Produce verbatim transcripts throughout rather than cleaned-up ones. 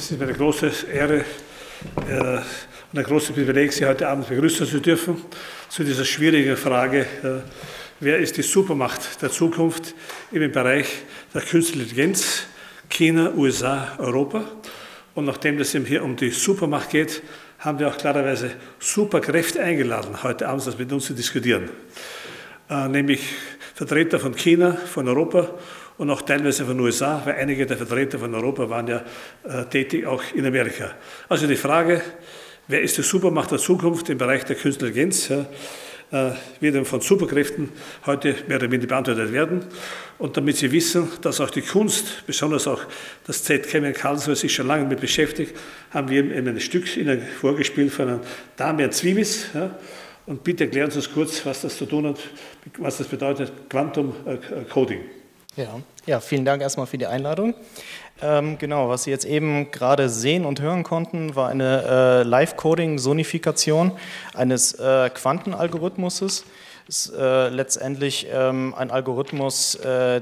Es ist mir eine große Ehre äh, und ein großes Privileg, Sie heute Abend begrüßen zu dürfen zu dieser schwierigen Frage, äh, wer ist die Supermacht der Zukunft im Bereich der künstlichen Intelligenz, China, U S A, Europa. Und nachdem es eben hier um die Supermacht geht, haben wir auch klarerweise Superkräfte eingeladen, heute Abend das mit uns zu diskutieren. Äh, nämlich Vertreter von China, von Europa und auch teilweise von den U S A, weil einige der Vertreter von Europa waren ja äh, tätig auch in Amerika. Also die Frage, wer ist die Supermacht der Zukunft im Bereich der künstlichen Intelligenz, ja, äh, wird eben von Superkräften heute mehr oder weniger beantwortet werden. Und damit Sie wissen, dass auch die Kunst, besonders auch das Z K M in Karlsruhe, sich schon lange mit beschäftigt, haben wir eben ein Stück Ihnen vorgespielt von einem Damian Zwiebis. Ja. Und bitte erklären Sie uns kurz, was das zu tun hat, was das bedeutet, Quantum Coding. Ja, ja, vielen Dank erstmal für die Einladung. Ähm, genau, was Sie jetzt eben gerade sehen und hören konnten, war eine äh, Live-Coding-Sonifikation eines äh, Quantenalgorithmuses. Das ist äh, letztendlich ähm, ein Algorithmus, äh,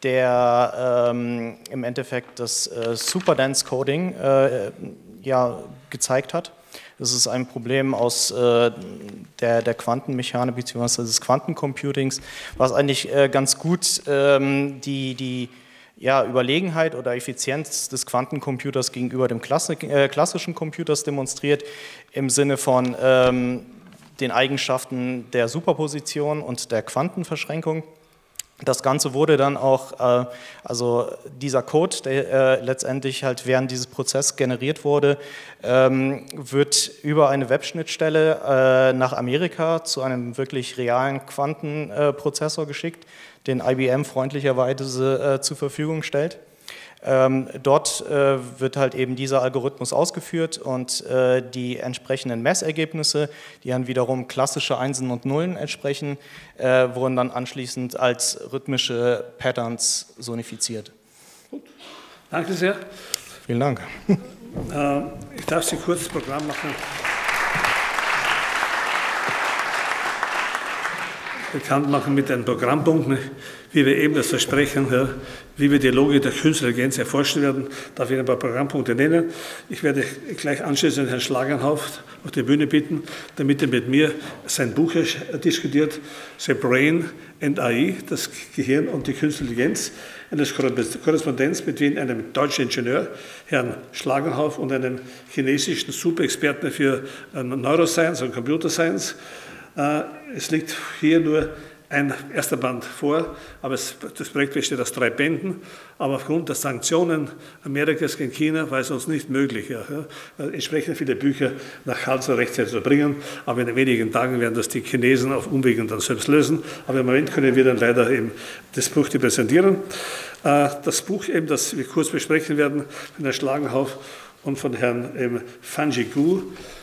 der ähm, im Endeffekt das äh, Superdance-Coding äh, ja, gezeigt hat. Das ist ein Problem aus äh, der, der Quantenmechanik bzw. des Quantencomputings, was eigentlich äh, ganz gut ähm, die, die ja, Überlegenheit oder Effizienz des Quantencomputers gegenüber dem Klassik, äh, klassischen Computers demonstriert, im Sinne von ähm, den Eigenschaften der Superposition und der Quantenverschränkung. Das Ganze wurde dann auch, äh, also dieser Code, der äh, letztendlich halt während dieses Prozesses generiert wurde, ähm, wird über eine Webschnittstelle äh, nach Amerika zu einem wirklich realen Quantenprozessor äh, geschickt, den I B M freundlicherweise äh, zur Verfügung stellt. Ähm, dort äh, wird halt eben dieser Algorithmus ausgeführt und äh, die entsprechenden Messergebnisse, die dann wiederum klassische Einsen und Nullen entsprechen, äh, wurden dann anschließend als rhythmische Patterns sonifiziert. Gut, danke sehr. Vielen Dank. Äh, ich darf Sie kurz das Programm machen. Bekannt machen mit den Programmpunkten, wie wir eben das versprechen, ja, wie wir die Logik der künstlichen Intelligenz erforschen werden. Darf ich ein paar Programmpunkte nennen? Ich werde gleich anschließend Herrn Schlagenhoff auf die Bühne bitten, damit er mit mir sein Buch diskutiert, The Brain and A I, das Gehirn und die künstliche Intelligenz, eine Korrespondenz zwischen einem deutschen Ingenieur, Herrn Schlagenhoff, und einem chinesischen Superexperten für Neuroscience und Computer Science. Es liegt hier nur ein erster Band vor, aber es, das Projekt besteht aus drei Bänden. Aber aufgrund der Sanktionen Amerikas gegen China war es uns nicht möglich, ja, ja, entsprechend viele Bücher nach Karlsruhe rechtzeitig zu bringen. Aber in wenigen Tagen werden das die Chinesen auf Umwegen dann selbst lösen. Aber im Moment können wir dann leider eben das Buch präsentieren. Das Buch, eben, das wir kurz besprechen werden, von Herrn Schlagenhoff und von Herrn eben, Fanji Gu,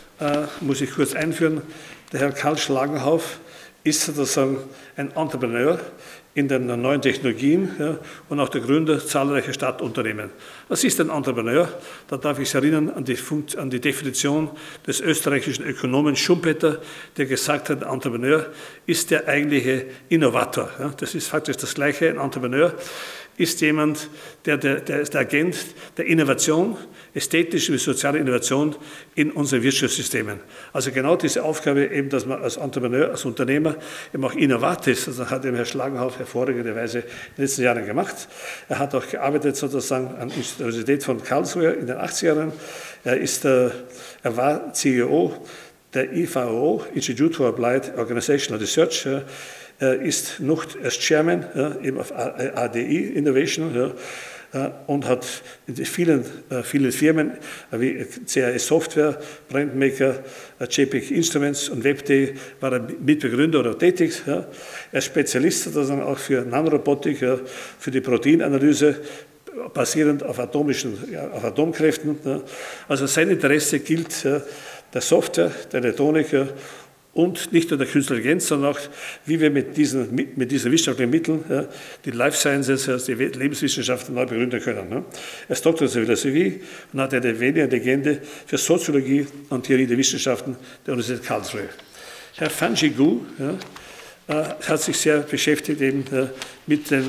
muss ich kurz einführen. Der Herr Karl Schlagenhoff ist sozusagen ein Entrepreneur in den neuen Technologien, ja, und auch der Gründer zahlreicher Start-Unternehmen. Was ist ein Entrepreneur? Da darf ich Sie erinnern an die, an die Definition des österreichischen Ökonomen Schumpeter, der gesagt hat, ein Entrepreneur ist der eigentliche Innovator. Ja. Das ist faktisch das Gleiche. Ein Entrepreneur ist jemand, der, der, der ist der Agent der Innovation, ästhetische wie soziale Innovation in unseren Wirtschaftssystemen. Also genau diese Aufgabe, eben, dass man als Entrepreneur, als Unternehmer eben auch innovat ist, also hat eben Herr Schlagenhoff hervorragenderweise in den letzten Jahren gemacht. Er hat auch gearbeitet sozusagen an der Universität von Karlsruhe in den achtziger Jahren. Er, ist, äh, er war C E O der I V O, Institute for Applied Organizational Research, äh, Er ist noch als Chairman, ja, eben auf A D I Innovation, ja, und hat in vielen, vielen Firmen wie C A S Software, Brandmaker, J P E G Instruments und WebD war er Mitbegründer oder tätig. Ja. Er ist Spezialist sozusagen auch für Nanorobotik, ja, für die Proteinanalyse, basierend auf atomischen, ja, auf Atomkräften. Ja. Also sein Interesse gilt ja, der Software, der Elektronik, ja, und nicht nur der künstlichen Intelligenz, sondern auch, wie wir mit diesen, mit diesen wissenschaftlichen Mitteln ja, die Life Sciences, also die Lebenswissenschaften neu begründen können. Ne? Er ist Doktor der Philosophie und hat eine Legende für Soziologie und Theorie der Wissenschaften der Universität Karlsruhe. Herr Fanji Gu ja, hat sich sehr beschäftigt eben, äh, mit den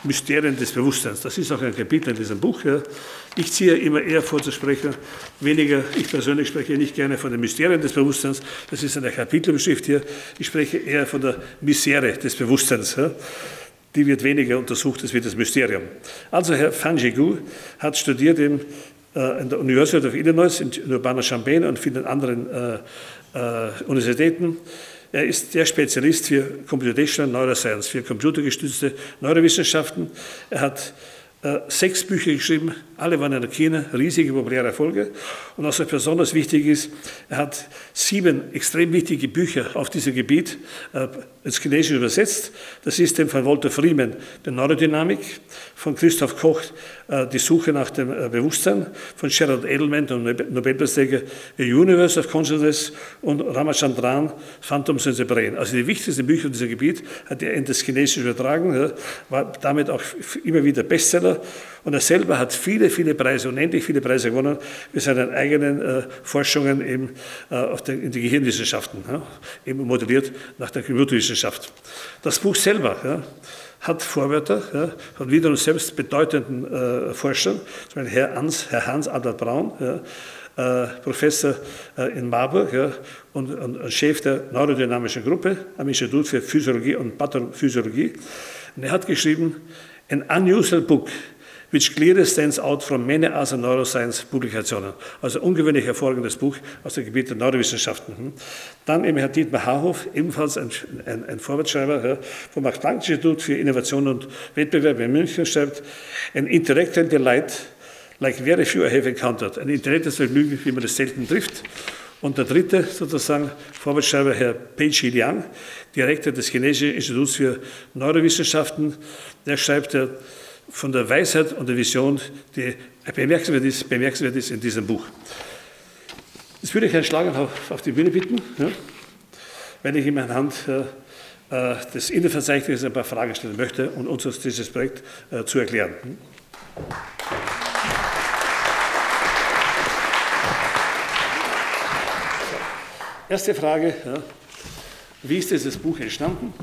Mysterien des Bewusstseins. Das ist auch ein Kapitel in diesem Buch. Ja. Ich ziehe immer eher vor zu sprechen, weniger, ich persönlich spreche nicht gerne von den Mysterien des Bewusstseins, das ist eine Kapitelbeschrift hier, ich spreche eher von der Misere des Bewusstseins. Ja. Die wird weniger untersucht, das wird das Mysterium. Also Herr Fanjigou hat studiert in, äh, in der University of Illinois, in Urbana-Champaign und vielen anderen äh, äh, Universitäten. Er ist der Spezialist für Computational Neuroscience, für computergestützte Neurowissenschaften. Er hat äh, sechs Bücher geschrieben, alle waren in China, riesige populäre Erfolge. Und was besonders wichtig ist, er hat sieben extrem wichtige Bücher auf diesem Gebiet äh, ins Chinesische übersetzt. Das ist dem von Walter Freeman, die Neurodynamik, von Christoph Koch, äh, die Suche nach dem äh, Bewusstsein, von Gerald Edelman, dem Nobelpreisträger The Universe of Consciousness und Ramachandran, Phantoms and the Brain. Also die wichtigsten Bücher in diesem Gebiet hat er in das Chinesische übertragen, ja, war damit auch immer wieder Bestseller. Und er selber hat viele, viele Preise, unendlich viele Preise gewonnen für seine eigenen äh, Forschungen eben, äh, auf den, in die Gehirnwissenschaften, ja, eben modelliert nach der Computerwissenschaft. Das Buch selber ja, hat Vorwörter ja, von wiederum selbst bedeutenden äh, Forschern, zum Beispiel Herr Hans, Herr Hans Albert Braun, ja, äh, Professor äh, in Marburg ja, und, und Chef der neurodynamischen Gruppe am Institut für Physiologie und Pathophysiologie. Und er hat geschrieben, an unusual book, which clearly stands out from many other neuroscience-Publikationen. Also ungewöhnlich hervorragendes Buch aus dem Gebiet der Neurowissenschaften. Dann eben Herr Dietmar Haarhoff, ebenfalls ein, ein, ein Vorwärtsschreiber ja, vom Max-Planck-Institut für Innovation und Wettbewerb in München, schreibt, an intellectual delight, like very few I have encountered. Ein intellektuelles Vergnügen, wie man das selten trifft. Und der dritte sozusagen Vorwärtsschreiber, Herr Pei-Chi Liang, Direktor des Chinesischen Instituts für Neurowissenschaften, der schreibt ja, von der Weisheit und der Vision, die bemerkenswert ist, bemerkenswert ist in diesem Buch. Jetzt würde ich Herrn Schlagenhoff auf die Bühne bitten, ja, wenn ich ihm anhand äh, des Innenverzeichnisses ein paar Fragen stellen möchte, um uns dieses Projekt äh, zu erklären. Erste Frage, ja, wie ist dieses Buch entstanden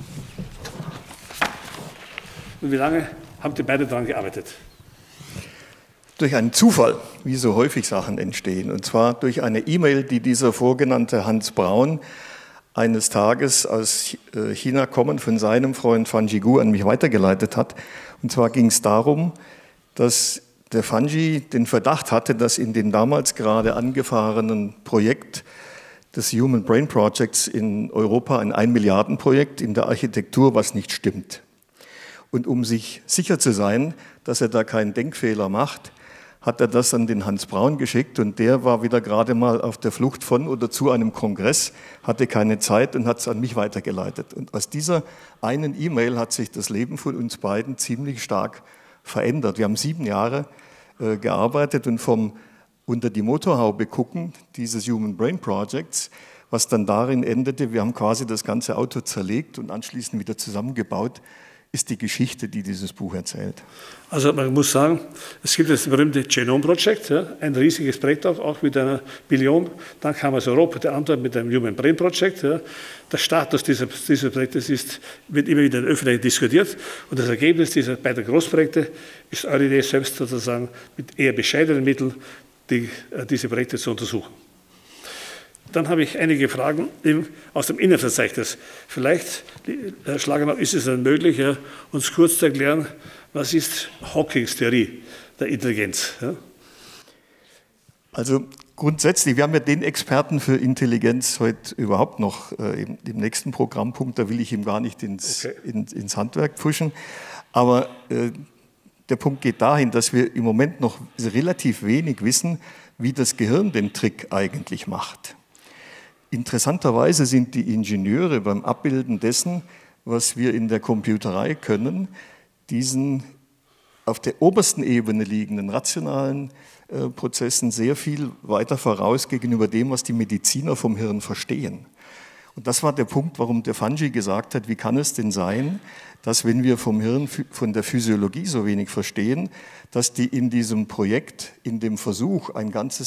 und wie lange haben die beide daran gearbeitet? Durch einen Zufall, wie so häufig Sachen entstehen. Und zwar durch eine E-Mail, die dieser vorgenannte Hans Braun eines Tages aus China kommend von seinem Freund Fanjigou an mich weitergeleitet hat. Und zwar ging es darum, dass der Fanji den Verdacht hatte, dass in dem damals gerade angefahrenen Projekt des Human Brain Projects in Europa ein Ein-Milliarden-Projekt in der Architektur was nicht stimmt. Und um sich sicher zu sein, dass er da keinen Denkfehler macht, hat er das an den Hans Braun geschickt und der war wieder gerade mal auf der Flucht von oder zu einem Kongress, hatte keine Zeit und hat es an mich weitergeleitet. Und aus dieser einen E-Mail hat sich das Leben von uns beiden ziemlich stark verändert. Wir haben sieben Jahre äh, gearbeitet und vom unter die Motorhaube gucken dieses Human Brain Projects, was dann darin endete, wir haben quasi das ganze Auto zerlegt und anschließend wieder zusammengebaut, ist die Geschichte, die dieses Buch erzählt. Also man muss sagen, es gibt das berühmte Genome Project, ja, ein riesiges Projekt auch, auch mit einer Billion. Dann kam aus Europa der Antwort mit dem Human Brain Project. Ja. Der Status dieses, dieses Projektes ist, wird immer wieder in der Öffentlichkeit diskutiert. Und das Ergebnis dieser beiden Großprojekte ist eure Idee selbst sozusagen mit eher bescheidenen Mitteln die, diese Projekte zu untersuchen. Dann habe ich einige Fragen aus dem Innenverzeichnis. Vielleicht, Herr Schlagenhoff, ist es dann möglich, ja, uns kurz zu erklären, was ist Hawkings Theorie der Intelligenz? Ja? Also grundsätzlich, wir haben ja den Experten für Intelligenz heute überhaupt noch äh, im, im nächsten Programmpunkt, da will ich ihm gar nicht ins, okay. in, ins Handwerk pfuschen. Aber äh, der Punkt geht dahin, dass wir im Moment noch relativ wenig wissen, wie das Gehirn den Trick eigentlich macht. Interessanterweise sind die Ingenieure beim Abbilden dessen, was wir in der Computerei können, diesen auf der obersten Ebene liegenden rationalen äh, Prozessen sehr viel weiter voraus gegenüber dem, was die Mediziner vom Hirn verstehen. Und das war der Punkt, warum der Fanji gesagt hat, wie kann es denn sein, dass wenn wir vom Hirn, von der Physiologie so wenig verstehen, dass die in diesem Projekt, in dem Versuch, ein ganzes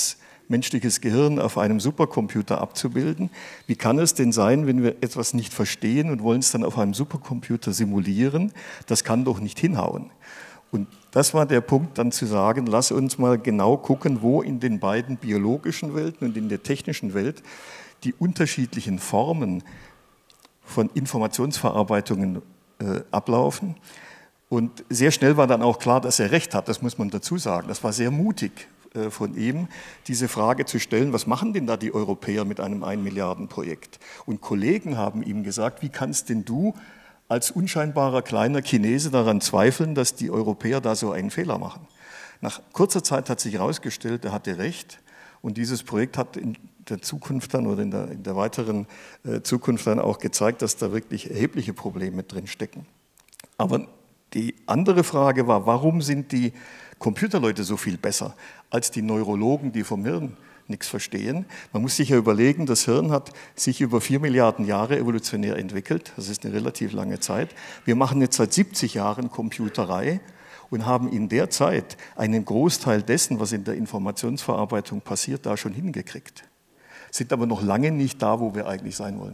menschliches Gehirn auf einem Supercomputer abzubilden. Wie kann es denn sein, wenn wir etwas nicht verstehen und wollen es dann auf einem Supercomputer simulieren? Das kann doch nicht hinhauen. Und das war der Punkt, dann zu sagen, lass uns mal genau gucken, wo in den beiden biologischen Welten und in der technischen Welt die unterschiedlichen Formen von Informationsverarbeitungen äh, ablaufen. Und sehr schnell war dann auch klar, dass er recht hat, das muss man dazu sagen. Das war sehr mutig äh, von ihm, diese Frage zu stellen, was machen denn da die Europäer mit einem ein-Milliarden-Projekt? Und Kollegen haben ihm gesagt, wie kannst denn du als unscheinbarer kleiner Chinese daran zweifeln, dass die Europäer da so einen Fehler machen? Nach kurzer Zeit hat sich herausgestellt, er hatte recht. Und dieses Projekt hat in der Zukunft dann oder in der, in der weiteren äh, Zukunft dann auch gezeigt, dass da wirklich erhebliche Probleme drin stecken. Aber die andere Frage war, warum sind die Computerleute so viel besser als die Neurologen, die vom Hirn nichts verstehen? Man muss sich ja überlegen, das Hirn hat sich über vier Milliarden Jahre evolutionär entwickelt. Das ist eine relativ lange Zeit. Wir machen jetzt seit siebzig Jahren Computerei und haben in der Zeit einen Großteil dessen, was in der Informationsverarbeitung passiert, da schon hingekriegt. Sind aber noch lange nicht da, wo wir eigentlich sein wollen.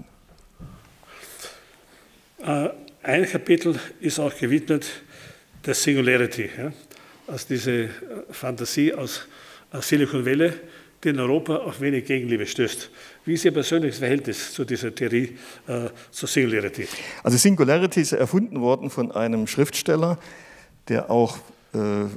Äh, ein Kapitel ist auch gewidmet der Singularity, ja? Also diese Fantasie aus, aus Silicon Valley, die in Europa auf wenig Gegenliebe stößt. Wie ist Ihr persönliches Verhältnis zu dieser Theorie, äh, zur Singularity? Also Singularity ist erfunden worden von einem Schriftsteller, der auch äh,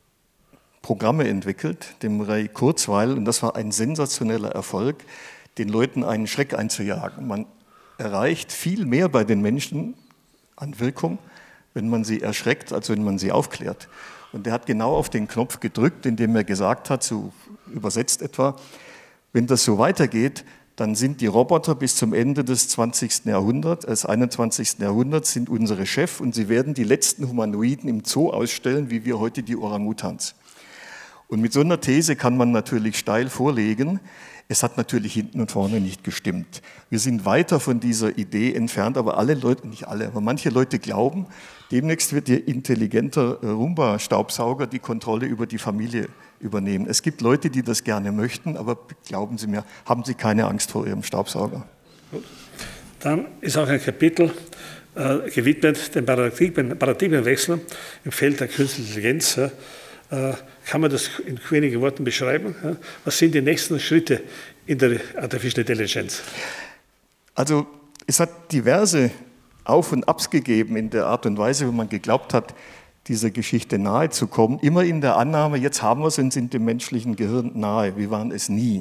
Programme entwickelt, dem Ray Kurzweil, und das war ein sensationeller Erfolg, den Leuten einen Schreck einzujagen. Man erreicht viel mehr bei den Menschen an Wirkung, wenn man sie erschreckt, als wenn man sie aufklärt. Und der hat genau auf den Knopf gedrückt, indem er gesagt hat, so übersetzt etwa, wenn das so weitergeht, dann sind die Roboter bis zum Ende des zwanzigsten Jahrhunderts, des einundzwanzigsten Jahrhunderts sind unsere Chef und sie werden die letzten Humanoiden im Zoo ausstellen, wie wir heute die Orang-Utans. Und mit so einer These kann man natürlich steil vorlegen. Es hat natürlich hinten und vorne nicht gestimmt. Wir sind weiter von dieser Idee entfernt, aber alle Leute, nicht alle, aber manche Leute glauben, demnächst wird ihr intelligenter Roomba-Staubsauger die Kontrolle über die Familie übernehmen. Es gibt Leute, die das gerne möchten, aber glauben Sie mir, haben Sie keine Angst vor Ihrem Staubsauger. Gut. Dann ist auch ein Kapitel äh, gewidmet dem Paradigmen, Paradigmenwechsel im Feld der künstlichen Intelligenz. Ja. Äh, kann man das in wenigen Worten beschreiben? Ja. Was sind die nächsten Schritte in der Artificial Intelligence? Also es hat diverse Auf- und Abs gegeben in der Art und Weise, wie man geglaubt hat, dieser Geschichte nahe zu kommen. Immer in der Annahme, jetzt haben wir es und sind dem menschlichen Gehirn nahe. Wir waren es nie.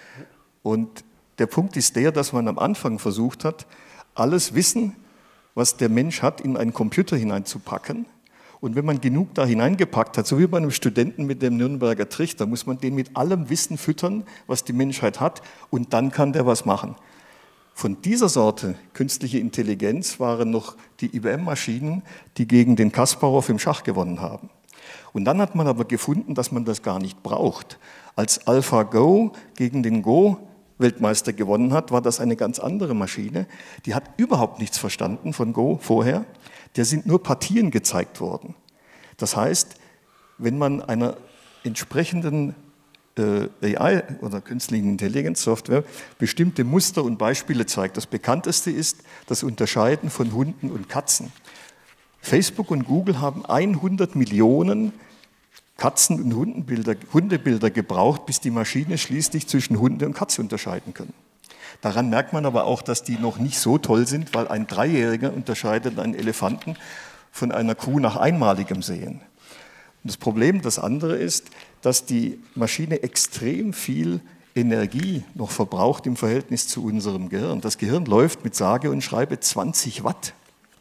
Und der Punkt ist der, dass man am Anfang versucht hat, alles Wissen, was der Mensch hat, in einen Computer hineinzupacken. Und wenn man genug da hineingepackt hat, so wie bei einem Studenten mit dem Nürnberger Trichter, muss man den mit allem Wissen füttern, was die Menschheit hat, und dann kann der was machen. Von dieser Sorte künstliche Intelligenz waren noch die I B M-Maschinen, die gegen den Kasparow im Schach gewonnen haben. Und dann hat man aber gefunden, dass man das gar nicht braucht. Als AlphaGo gegen den Go-Weltmeister gewonnen hat, war das eine ganz andere Maschine. Die hat überhaupt nichts verstanden von Go vorher. Der sind nur Partien gezeigt worden. Das heißt, wenn man einer entsprechenden äh, A I oder künstlichen Intelligenzsoftware bestimmte Muster und Beispiele zeigt, das bekannteste ist das Unterscheiden von Hunden und Katzen. Facebook und Google haben hundert Millionen Katzen- und Hundebilder, Hundebilder gebraucht, bis die Maschine schließlich zwischen Hunde und Katze unterscheiden können. Daran merkt man aber auch, dass die noch nicht so toll sind, weil ein Dreijähriger unterscheidet einen Elefanten von einer Kuh nach einmaligem Sehen. Und das Problem, das andere ist, dass die Maschine extrem viel Energie noch verbraucht im Verhältnis zu unserem Gehirn. Das Gehirn läuft mit sage und schreibe zwanzig Watt.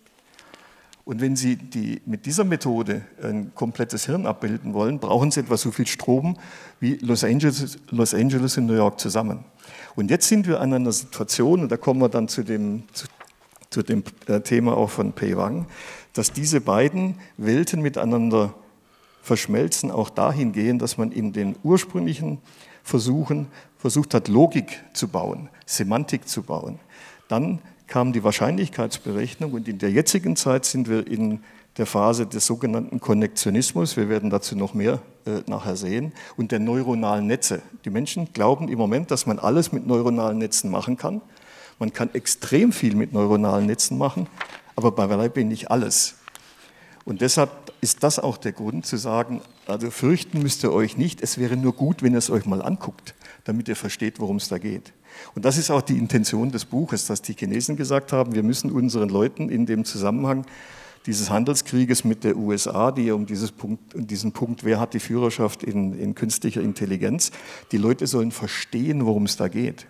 Und wenn Sie die, mit dieser Methode ein komplettes Hirn abbilden wollen, brauchen Sie etwa so viel Strom wie Los Angeles, Los Angeles und New York zusammen. Und jetzt sind wir an einer Situation, und da kommen wir dann zu dem, zu, zu dem Thema auch von Pei Wang, dass diese beiden Welten miteinander verschmelzen, auch dahin gehen, dass man in den ursprünglichen Versuchen versucht hat, Logik zu bauen, Semantik zu bauen. Dann kam die Wahrscheinlichkeitsberechnung und in der jetzigen Zeit sind wir in der Phase des sogenannten Konnektionismus, wir werden dazu noch mehr äh, nachher sehen, und der neuronalen Netze. Die Menschen glauben im Moment, dass man alles mit neuronalen Netzen machen kann. Man kann extrem viel mit neuronalen Netzen machen, aber beileibe nicht alles. Und deshalb ist das auch der Grund zu sagen, also fürchten müsst ihr euch nicht, es wäre nur gut, wenn ihr es euch mal anguckt, damit ihr versteht, worum es da geht. Und das ist auch die Intention des Buches, dass die Chinesen gesagt haben, wir müssen unseren Leuten in dem Zusammenhang dieses Handelskrieges mit der U S A, die ja um dieses Punkt, um diesen Punkt, wer hat die Führerschaft in, in künstlicher Intelligenz, die Leute sollen verstehen, worum es da geht.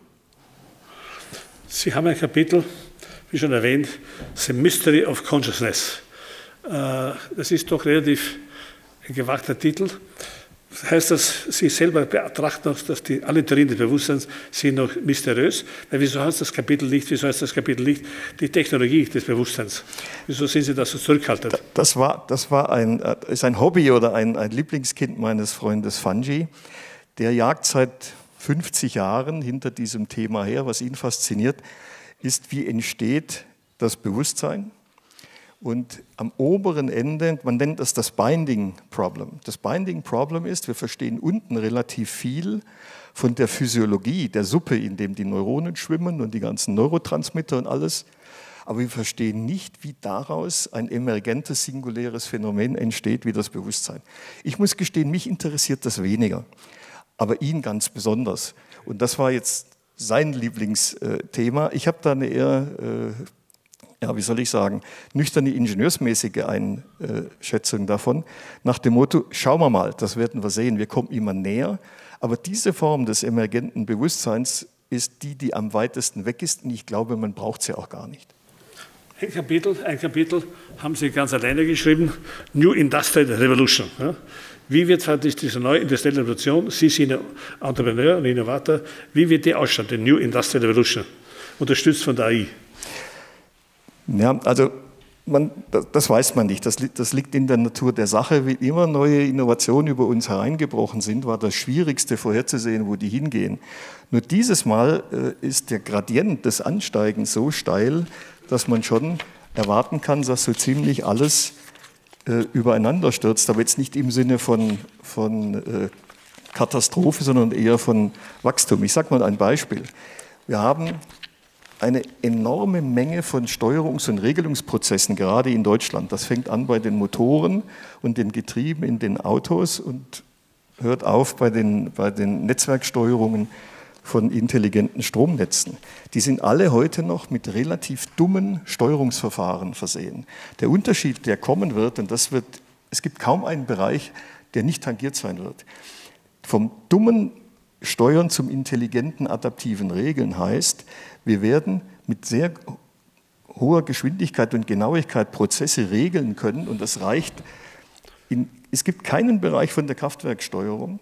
Sie haben ein Kapitel, wie schon erwähnt, The Mystery of Consciousness. Das ist doch relativ ein gewagter Titel. Das heißt, dass Sie selber betrachten, dass die, alle Theorien des Bewusstseins sind noch mysteriös. Weil wieso heißt das Kapitel nicht, wieso heißt das Kapitel nicht die Technologie des Bewusstseins? Wieso sind Sie da so zurückhaltend? Das war, das war ein, ist ein Hobby oder ein, ein Lieblingskind meines Freundes Fanji. Der jagt seit fünfzig Jahren hinter diesem Thema her. Was ihn fasziniert, ist, wie entsteht das Bewusstsein. Und am oberen Ende, man nennt das das Binding Problem. Das Binding Problem ist, wir verstehen unten relativ viel von der Physiologie der Suppe, in dem die Neuronen schwimmen und die ganzen Neurotransmitter und alles. Aber wir verstehen nicht, wie daraus ein emergentes, singuläres Phänomen entsteht, wie das Bewusstsein. Ich muss gestehen, mich interessiert das weniger, aber ihn ganz besonders. Und das war jetzt sein Lieblingsthema. Ich habe da eine eher... ja, wie soll ich sagen, nüchterne ingenieursmäßige Einschätzung davon, nach dem Motto, schauen wir mal, das werden wir sehen, wir kommen immer näher, aber diese Form des emergenten Bewusstseins ist die, die am weitesten weg ist, und ich glaube, man braucht sie auch gar nicht. Ein Kapitel, ein Kapitel haben Sie ganz alleine geschrieben, New Industrial Revolution. Ja? Wie wird diese neue industrielle Revolution, Sie sind Entrepreneur und Innovator, wie wird die ausschauen, die New Industrial Revolution, unterstützt von der A I? Ja, also man, das weiß man nicht, das, das liegt in der Natur der Sache. Wie immer neue Innovationen über uns hereingebrochen sind, war das Schwierigste vorherzusehen, wo die hingehen. Nur dieses Mal äh, ist der Gradient des Ansteigens so steil, dass man schon erwarten kann, dass so ziemlich alles äh, übereinander stürzt, aber jetzt nicht im Sinne von, von äh, Katastrophe, sondern eher von Wachstum. Ich sage mal ein Beispiel. Wir haben eine enorme Menge von Steuerungs- und Regelungsprozessen, gerade in Deutschland. Das fängt an bei den Motoren und den Getrieben in den Autos und hört auf bei den, bei den Netzwerksteuerungen von intelligenten Stromnetzen. Die sind alle heute noch mit relativ dummen Steuerungsverfahren versehen. Der Unterschied, der kommen wird, und das wird, es gibt kaum einen Bereich, der nicht tangiert sein wird. Vom dummen Steuern zum intelligenten adaptiven Regeln heißt, wir werden mit sehr hoher Geschwindigkeit und Genauigkeit Prozesse regeln können, und das reicht. In, es gibt keinen Bereich von der Kraftwerksteuerung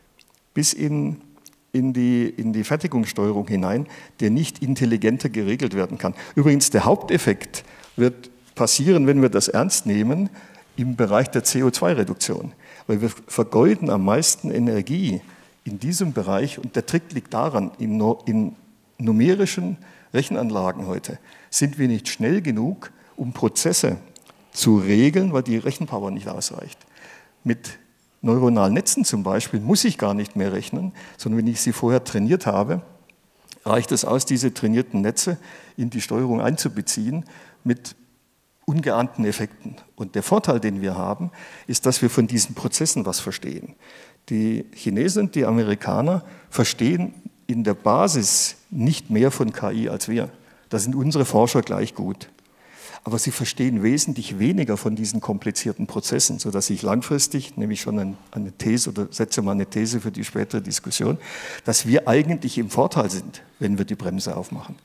bis in, in, die, in die Fertigungssteuerung hinein, der nicht intelligenter geregelt werden kann. Übrigens, der Haupteffekt wird passieren, wenn wir das ernst nehmen, im Bereich der C O zwei Reduktion, weil wir vergeuden am meisten Energie in diesem Bereich, und der Trick liegt daran, in, in numerischen Rechenanlagen heute sind wir nicht schnell genug, um Prozesse zu regeln, weil die Rechenpower nicht ausreicht. Mit neuronalen Netzen zum Beispiel muss ich gar nicht mehr rechnen, sondern wenn ich sie vorher trainiert habe, reicht es aus, diese trainierten Netze in die Steuerung einzubeziehen mit ungeahnten Effekten. Und der Vorteil, den wir haben, ist, dass wir von diesen Prozessen was verstehen. Die Chinesen und die Amerikaner verstehen in der Basis nicht mehr von K I als wir. Da sind unsere Forscher gleich gut. Aber sie verstehen wesentlich weniger von diesen komplizierten Prozessen, sodass ich langfristig, nämlich schon eine These oder setze mal eine These für die spätere Diskussion, dass wir eigentlich im Vorteil sind, wenn wir die Bremse aufmachen.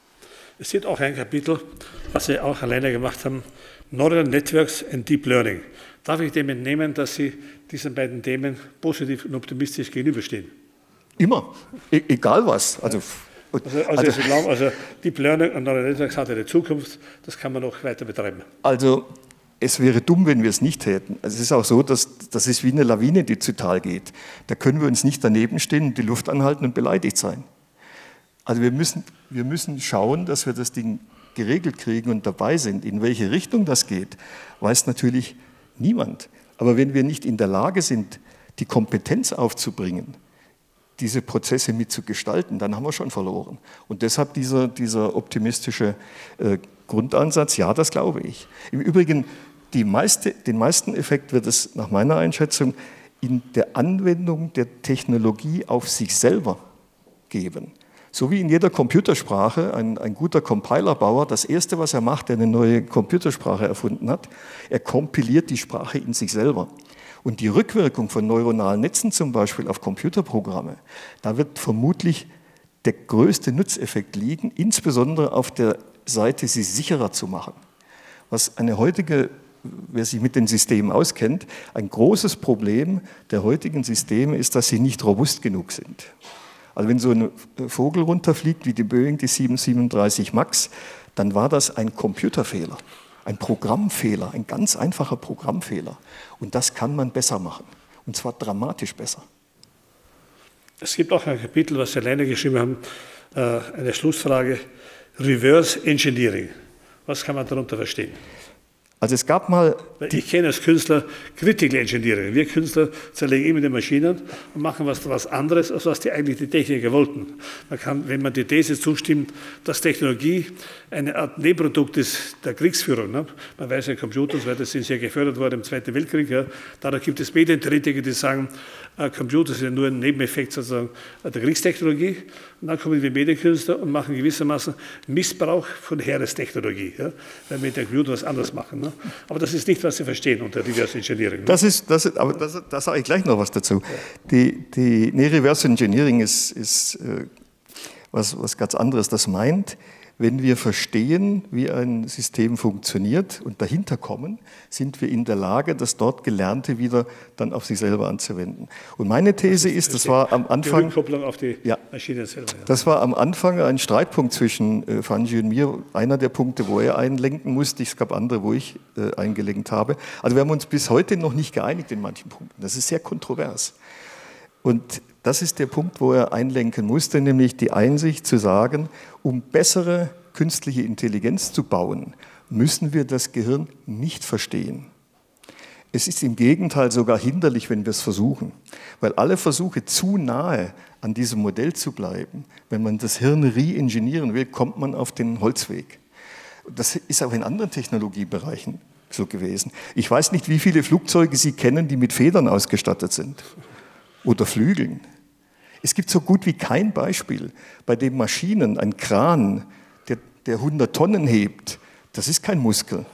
Es gibt auch ein Kapitel, was Sie auch alleine gemacht haben, Neural Networks and Deep Learning. Darf ich dem entnehmen, dass Sie diesen beiden Themen positiv und optimistisch gegenüberstehen? Immer, e egal was. Also, also, also, also, Sie glauben, also Deep Learning und Neural Networks hat eine Zukunft, das kann man noch weiter betreiben. Also es wäre dumm, wenn wir es nicht hätten. Also es ist auch so, dass das ist wie eine Lawine, die zu Tal geht. Da können wir uns nicht daneben stehen und die Luft anhalten und beleidigt sein. Also wir müssen, wir müssen schauen, dass wir das Ding geregelt kriegen und dabei sind. In welche Richtung das geht, weiß natürlich niemand. Aber wenn wir nicht in der Lage sind, die Kompetenz aufzubringen, diese Prozesse mitzugestalten, dann haben wir schon verloren. Und deshalb dieser, dieser optimistische äh, Grundansatz, ja, das glaube ich. Im Übrigen, die meiste, den meisten Effekt wird es nach meiner Einschätzung in der Anwendung der Technologie auf sich selber geben. So wie in jeder Computersprache ein, ein guter Compilerbauer, das Erste, was er macht, der eine neue Computersprache erfunden hat, er kompiliert die Sprache in sich selber. Und die Rückwirkung von neuronalen Netzen zum Beispiel auf Computerprogramme, da wird vermutlich der größte Nutzeffekt liegen, insbesondere auf der Seite, sie sicherer zu machen. Was eine heutige, wer sich mit den Systemen auskennt, ein großes Problem der heutigen Systeme ist, dass sie nicht robust genug sind. Also wenn so ein Vogel runterfliegt wie die Boeing, die sieben siebenunddreißig Max, dann war das ein Computerfehler, ein Programmfehler, ein ganz einfacher Programmfehler. Und das kann man besser machen, und zwar dramatisch besser. Es gibt auch ein Kapitel, was Sie alleine geschrieben haben, eine Schlussfrage, Reverse Engineering. Was kann man darunter verstehen? Also es gab mal... Ich kenne als Künstler Critical Engineering. Wir Künstler zerlegen immer die Maschinen und machen was, was anderes, als was die eigentlich die Techniker wollten. Man kann, wenn man die These zustimmt, dass Technologie eine Art Nebenprodukt ist der Kriegsführung. Ne? Man weiß ja, Computer und so weiter sind sehr gefördert worden im Zweiten Weltkrieg. Ja. Dadurch gibt es Medientheoretiker, die sagen, äh, Computer sind nur ein Nebeneffekt sozusagen der Kriegstechnologie. Und dann kommen wir Medienkünstler und machen gewissermaßen Missbrauch von Heerestechnologie, ja? Weil wir mit dem Computer was anderes machen. Ne? Aber das ist nicht, was Sie verstehen unter Reverse Engineering. Ne? Das ist, das ist, aber das, da sage ich gleich noch was dazu. Die, die, nee, Reverse Engineering ist, ist äh, was, was ganz anderes. Das meint, wenn wir verstehen, wie ein System funktioniert und dahinter kommen, sind wir in der Lage, das dort Gelernte wieder dann auf sich selber anzuwenden. Und meine These ist, das war am Anfang... Die Rückkopplung auf die ja, Maschine selber. Ja. Das war am Anfang ein Streitpunkt zwischen äh, Fanji und mir. Einer der Punkte, wo er einlenken musste, es gab andere, wo ich äh, eingelenkt habe. Also wir haben uns bis heute noch nicht geeinigt in manchen Punkten. Das ist sehr kontrovers. Und das ist der Punkt, wo er einlenken musste, nämlich die Einsicht zu sagen, um bessere künstliche Intelligenz zu bauen, müssen wir das Gehirn nicht verstehen. Es ist im Gegenteil sogar hinderlich, wenn wir es versuchen, weil alle Versuche zu nahe an diesem Modell zu bleiben, wenn man das Hirn re-engineeren will, kommt man auf den Holzweg. Das ist auch in anderen Technologiebereichen so gewesen. Ich weiß nicht, wie viele Flugzeuge Sie kennen, die mit Federn ausgestattet sind oder Flügeln. Es gibt so gut wie kein Beispiel, bei dem Maschinen, ein Kran, der, der hundert Tonnen hebt, das ist kein Muskel.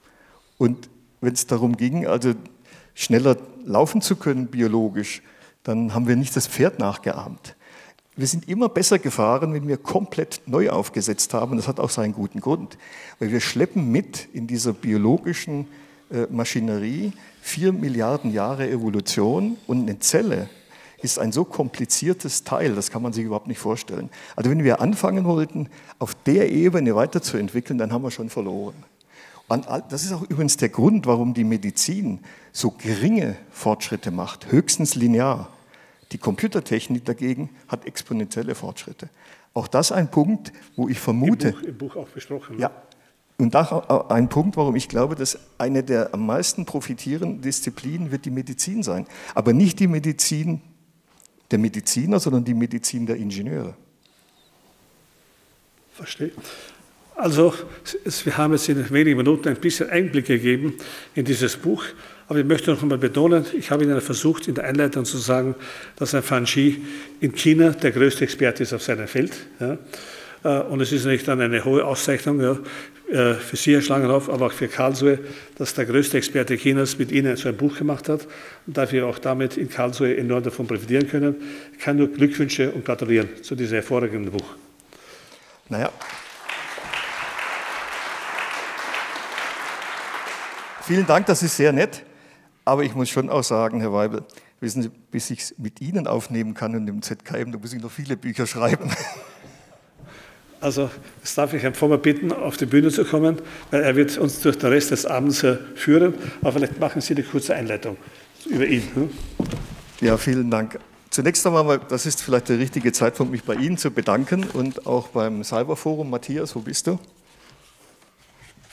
Und wenn es darum ging, also schneller laufen zu können biologisch, dann haben wir nicht das Pferd nachgeahmt. Wir sind immer besser gefahren, wenn wir komplett neu aufgesetzt haben. Das hat auch seinen guten Grund, weil wir schleppen mit in dieser biologischen äh, Maschinerie vier Milliarden Jahre Evolution und eine Zelle ist ein so kompliziertes Teil, das kann man sich überhaupt nicht vorstellen. Also wenn wir anfangen wollten, auf der Ebene weiterzuentwickeln, dann haben wir schon verloren. Und das ist auch übrigens der Grund, warum die Medizin so geringe Fortschritte macht, höchstens linear. Die Computertechnik dagegen hat exponentielle Fortschritte. Auch das ein Punkt, wo ich vermute... Im Buch, im Buch auch besprochen. Ja, und auch ein Punkt, warum ich glaube, dass eine der am meisten profitierenden Disziplinen wird die Medizin sein. Aber nicht die Medizin der Mediziner, sondern die Medizin der Ingenieure. Verstehe. Also, wir haben jetzt in wenigen Minuten ein bisschen Einblick gegeben in dieses Buch, aber ich möchte noch einmal betonen, ich habe Ihnen versucht, in der Einleitung zu sagen, dass ein Fanji in China der größte Experte ist auf seinem Feld. Ja. Und es ist nicht dann eine hohe Auszeichnung, ja, für Sie, Herr Schlangenhoff, aber auch für Karlsruhe, dass der größte Experte Chinas mit Ihnen so ein Buch gemacht hat und dass wir auch damit in Karlsruhe enorm davon profitieren können. Ich kann nur Glückwünsche und gratulieren zu diesem hervorragenden Buch. Naja. Vielen Dank, das ist sehr nett, aber ich muss schon auch sagen, Herr Weibel, wissen Sie, bis ich es mit Ihnen aufnehmen kann und im Z K M, da muss ich noch viele Bücher schreiben. Also, jetzt darf ich Herrn Vollmer bitten, auf die Bühne zu kommen, weil er wird uns durch den Rest des Abends führen. Aber vielleicht machen Sie eine kurze Einleitung über ihn. Hm? Ja, vielen Dank. Zunächst einmal, das ist vielleicht der richtige Zeitpunkt, mich bei Ihnen zu bedanken und auch beim Cyberforum. Matthias, wo bist du?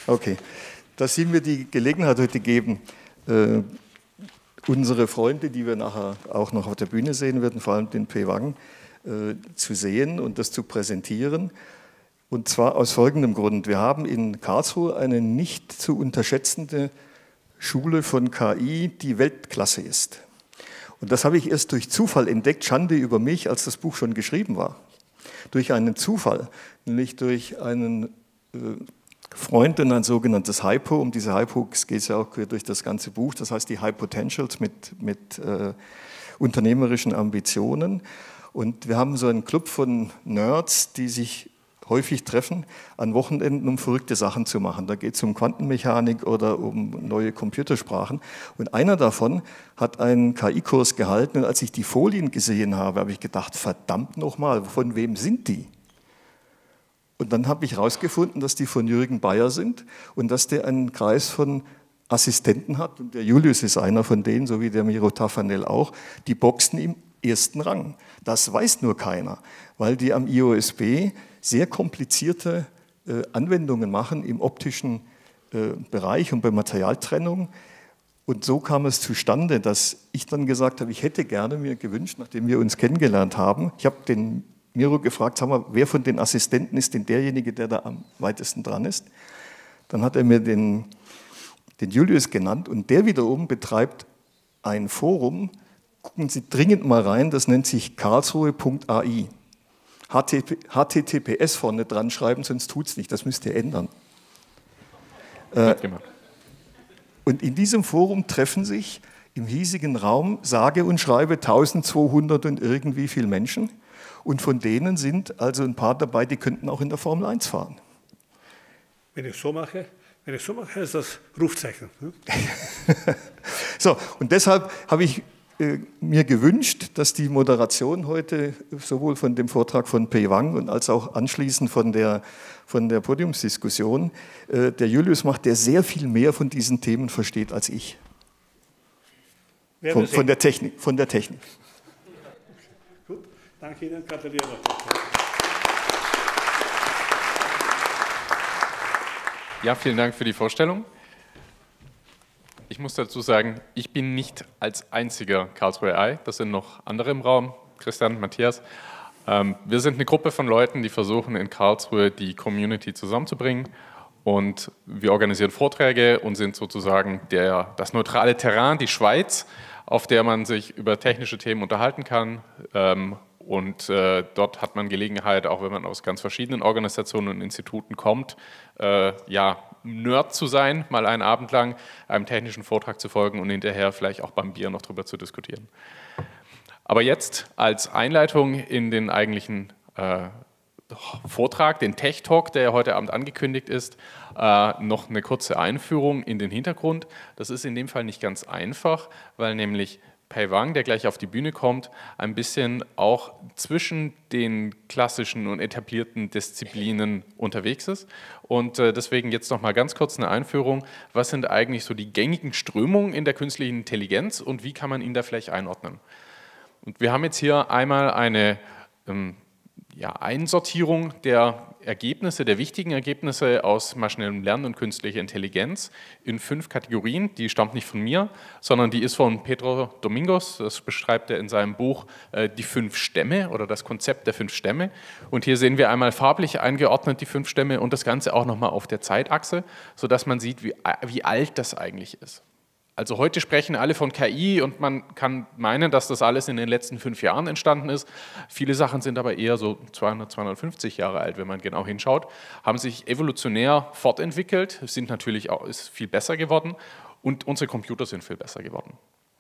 Okay, dass Sie mir die Gelegenheit heute geben, äh, unsere Freunde, die wir nachher auch noch auf der Bühne sehen werden, vor allem den Pei Wang, äh, zu sehen und das zu präsentieren. Und zwar aus folgendem Grund. Wir haben in Karlsruhe eine nicht zu unterschätzende Schule von K I, die Weltklasse ist. Und das habe ich erst durch Zufall entdeckt, Schande über mich, als das Buch schon geschrieben war. Durch einen Zufall, nämlich durch einen äh, Freund und ein sogenanntes Hypo. Um diese Hypos geht es ja auch durch das ganze Buch, das heißt die High Potentials mit, mit äh, unternehmerischen Ambitionen. Und wir haben so einen Club von Nerds, die sich häufig treffen an Wochenenden, um verrückte Sachen zu machen. Da geht es um Quantenmechanik oder um neue Computersprachen. Und einer davon hat einen K I-Kurs gehalten und als ich die Folien gesehen habe, habe ich gedacht, verdammt nochmal, von wem sind die? Und dann habe ich herausgefunden, dass die von Jürgen Bayer sind und dass der einen Kreis von Assistenten hat. Und der Julius ist einer von denen, so wie der Miro Taffanel auch. Die boxen im ersten Rang. Das weiß nur keiner, weil die am I O S B sehr komplizierte äh, Anwendungen machen im optischen äh, Bereich und bei Materialtrennung. Und so kam es zustande, dass ich dann gesagt habe, ich hätte gerne mir gewünscht, nachdem wir uns kennengelernt haben, ich habe den Miro gefragt, sag mal, wer von den Assistenten ist denn derjenige, der da am weitesten dran ist? Dann hat er mir den, den Julius genannt und der wiederum betreibt ein Forum, gucken Sie dringend mal rein, das nennt sich karlsruhe punkt A I. H T T P S vorne dran schreiben, sonst tut es nicht, das müsst ihr ändern. Äh, und in diesem Forum treffen sich im hiesigen Raum, sage und schreibe, eintausendzweihundert und irgendwie viel Menschen. Und von denen sind also ein paar dabei, die könnten auch in der Formel eins fahren. Wenn ich so mache, wenn ich so mache, ist das Rufzeichen. Hm? So, und deshalb habe ich äh, mir gewünscht, dass die Moderation heute sowohl von dem Vortrag von Pei Wang und als auch anschließend von der, von der Podiumsdiskussion äh, der Julius macht, der sehr viel mehr von diesen Themen versteht als ich. Von, von der Technik. Von der Technik. Gut, danke Ihnen, gratuliere. Ja, vielen Dank für die Vorstellung. Ich muss dazu sagen, ich bin nicht als einziger Karlsruhe A I, das sind noch andere im Raum, Christian, Matthias. Wir sind eine Gruppe von Leuten, die versuchen in Karlsruhe die Community zusammenzubringen und wir organisieren Vorträge und sind sozusagen der, das neutrale Terrain, die Schweiz, auf der man sich über technische Themen unterhalten kann. Und äh, dort hat man Gelegenheit, auch wenn man aus ganz verschiedenen Organisationen und Instituten kommt, äh, ja, Nerd zu sein, mal einen Abend lang einem technischen Vortrag zu folgen und hinterher vielleicht auch beim Bier noch drüber zu diskutieren. Aber jetzt als Einleitung in den eigentlichen äh, Vortrag, den Tech Talk, der heute Abend angekündigt ist, äh, noch eine kurze Einführung in den Hintergrund. Das ist in dem Fall nicht ganz einfach, weil nämlich Pei Wang, der gleich auf die Bühne kommt, ein bisschen auch zwischen den klassischen und etablierten Disziplinen unterwegs ist. Und äh, deswegen jetzt noch mal ganz kurz eine Einführung. Was sind eigentlich so die gängigen Strömungen in der künstlichen Intelligenz und wie kann man ihn da vielleicht einordnen? Und wir haben jetzt hier einmal eine ähm, ja, Einsortierung der Ergebnisse, der wichtigen Ergebnisse aus maschinellem Lernen und künstlicher Intelligenz in fünf Kategorien. Die stammt nicht von mir, sondern die ist von Pedro Domingos. Das beschreibt er in seinem Buch äh, die fünf Stämme oder das Konzept der fünf Stämme. Und hier sehen wir einmal farblich eingeordnet die fünf Stämme und das Ganze auch nochmal auf der Zeitachse, sodass man sieht, wie, wie alt das eigentlich ist. Also heute sprechen alle von K I und man kann meinen, dass das alles in den letzten fünf Jahren entstanden ist. Viele Sachen sind aber eher so zweihundert, zweihundertfünfzig Jahre alt, wenn man genau hinschaut, haben sich evolutionär fortentwickelt, sind natürlich auch, ist viel besser geworden und unsere Computer sind viel besser geworden.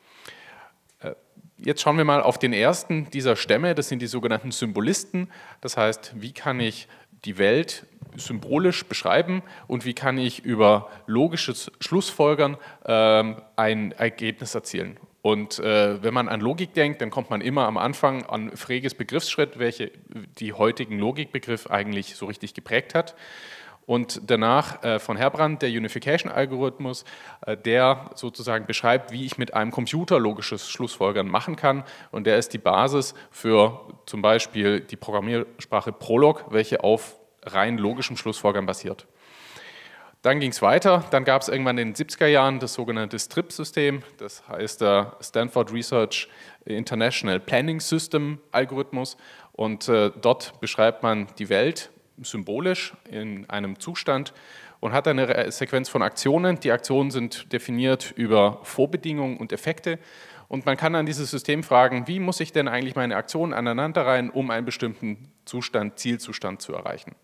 Jetzt schauen wir mal auf den ersten dieser Stämme, das sind die sogenannten Symbolisten. Das heißt, wie kann ich die Welt symbolisch beschreiben und wie kann ich über logisches Schlussfolgern ähm, ein Ergebnis erzielen. Und äh, wenn man an Logik denkt, dann kommt man immer am Anfang an Freges Begriffsschritt, welche die heutigen Logikbegriff eigentlich so richtig geprägt hat. Und danach äh, von Herbrand der Unification-Algorithmus, äh, der sozusagen beschreibt, wie ich mit einem Computer logisches Schlussfolgern machen kann. Und der ist die Basis für zum Beispiel die Programmiersprache Prolog, welche auf rein logischem Schlussfolgern basiert. Dann ging es weiter, dann gab es irgendwann in den siebziger Jahren das sogenannte S T R I P-System, das heißt der Stanford Research International Planning System Algorithmus, und äh, dort beschreibt man die Welt symbolisch in einem Zustand und hat eine Sequenz von Aktionen. Die Aktionen sind definiert über Vorbedingungen und Effekte, und man kann an dieses System fragen, wie muss ich denn eigentlich meine Aktionen aneinanderreihen, um einen bestimmten Zustand, Zielzustand zu erreichen.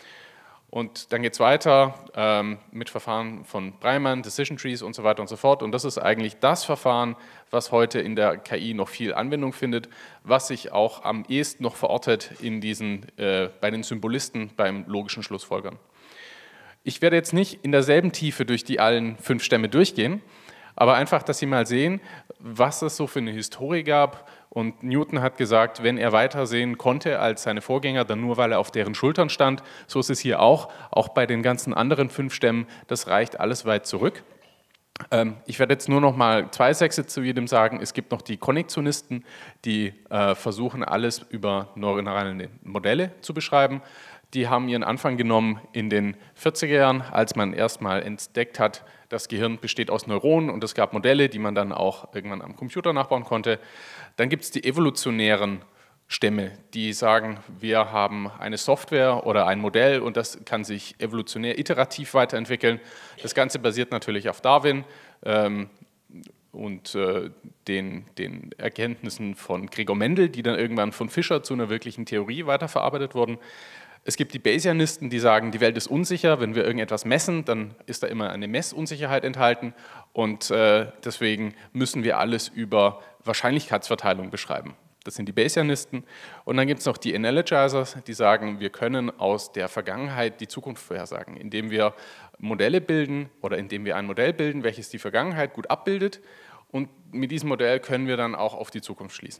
Und dann geht es weiter ähm, mit Verfahren von Breimann, Decision Trees und so weiter und so fort. Und das ist eigentlich das Verfahren, was heute in der K I noch viel Anwendung findet, was sich auch am ehesten noch verortet in diesen, äh, bei den Symbolisten beim logischen Schlussfolgern. Ich werde jetzt nicht in derselben Tiefe durch die allen fünf Stämme durchgehen, aber einfach, dass Sie mal sehen, was es so für eine Historie gab. Und Newton hat gesagt, wenn er weitersehen konnte als seine Vorgänger, dann nur, weil er auf deren Schultern stand. So ist es hier auch, auch bei den ganzen anderen fünf Stämmen. Das reicht alles weit zurück. Ähm, ich werde jetzt nur noch mal zwei Sätze zu jedem sagen. Es gibt noch die Konnektionisten, die äh, versuchen, alles über neuronale Modelle zu beschreiben. Die haben ihren Anfang genommen in den vierziger Jahren, als man erstmal entdeckt hat, das Gehirn besteht aus Neuronen, und es gab Modelle, die man dann auch irgendwann am Computer nachbauen konnte. Dann gibt es die evolutionären Stämme, die sagen, wir haben eine Software oder ein Modell und das kann sich evolutionär iterativ weiterentwickeln. Das Ganze basiert natürlich auf Darwin ähm, und äh, den, den Erkenntnissen von Gregor Mendel, die dann irgendwann von Fischer zu einer wirklichen Theorie weiterverarbeitet wurden. Es gibt die Bayesianisten, die sagen, die Welt ist unsicher. Wenn wir irgendetwas messen, dann ist da immer eine Messunsicherheit enthalten, und äh, deswegen müssen wir alles über Wahrscheinlichkeitsverteilung beschreiben. Das sind die Bayesianisten. Und dann gibt es noch die Analogizers, die sagen, wir können aus der Vergangenheit die Zukunft vorhersagen, indem wir Modelle bilden oder indem wir ein Modell bilden, welches die Vergangenheit gut abbildet, und mit diesem Modell können wir dann auch auf die Zukunft schließen.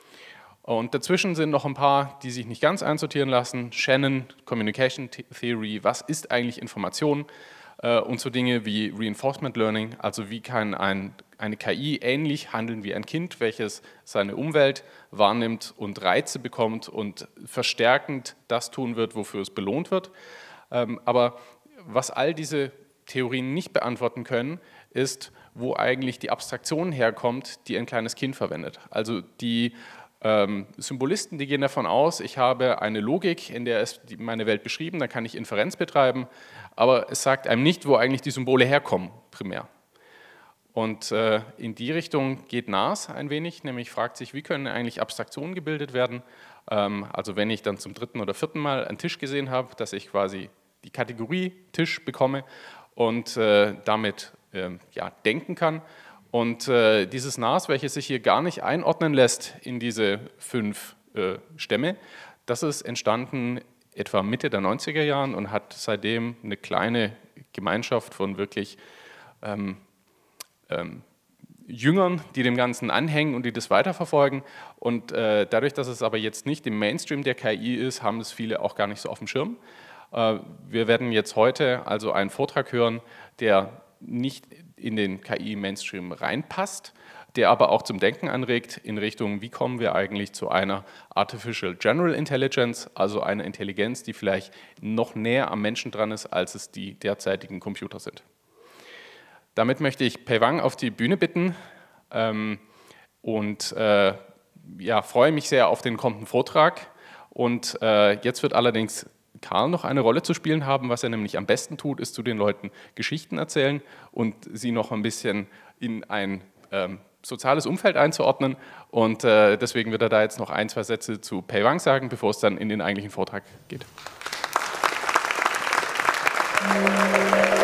Und dazwischen sind noch ein paar, die sich nicht ganz einsortieren lassen. Shannon, Communication Theory, was ist eigentlich Information? Und so Dinge wie Reinforcement Learning, also wie kann ein, eine K I ähnlich handeln wie ein Kind, welches seine Umwelt wahrnimmt und Reize bekommt und verstärkend das tun wird, wofür es belohnt wird. Aber was all diese Theorien nicht beantworten können, ist, wo eigentlich die Abstraktion herkommt, die ein kleines Kind verwendet. Also die Ähm, Symbolisten, die gehen davon aus, ich habe eine Logik, in der ist meine Welt beschrieben, dann kann ich Inferenz betreiben, aber es sagt einem nicht, wo eigentlich die Symbole herkommen, primär. Und äh, in die Richtung geht N A S ein wenig, nämlich fragt sich, wie können eigentlich Abstraktionen gebildet werden? Ähm, also wenn ich dann zum dritten oder vierten Mal einen Tisch gesehen habe, dass ich quasi die Kategorie Tisch bekomme und äh, damit äh, ja, denken kann. Und äh, dieses N A S, welches sich hier gar nicht einordnen lässt in diese fünf äh, Stämme, das ist entstanden etwa Mitte der neunziger Jahren und hat seitdem eine kleine Gemeinschaft von wirklich ähm, ähm, Jüngern, die dem Ganzen anhängen und die das weiterverfolgen. Und äh, dadurch, dass es aber jetzt nicht im Mainstream der K I ist, haben es viele auch gar nicht so auf dem Schirm. Äh, wir werden jetzt heute also einen Vortrag hören, der nicht in den K I-Mainstream reinpasst, der aber auch zum Denken anregt in Richtung, wie kommen wir eigentlich zu einer Artificial General Intelligence, also einer Intelligenz, die vielleicht noch näher am Menschen dran ist, als es die derzeitigen Computer sind. Damit möchte ich Pei Wang auf die Bühne bitten ähm, und äh, ja, freue mich sehr auf den kommenden Vortrag. Und äh, jetzt wird allerdings Karl noch eine Rolle zu spielen haben. Was er nämlich am besten tut, ist zu den Leuten Geschichten erzählen und sie noch ein bisschen in ein ähm, soziales Umfeld einzuordnen. Und äh, deswegen wird er da jetzt noch ein, zwei Sätze zu Pei Wang sagen, bevor es dann in den eigentlichen Vortrag geht.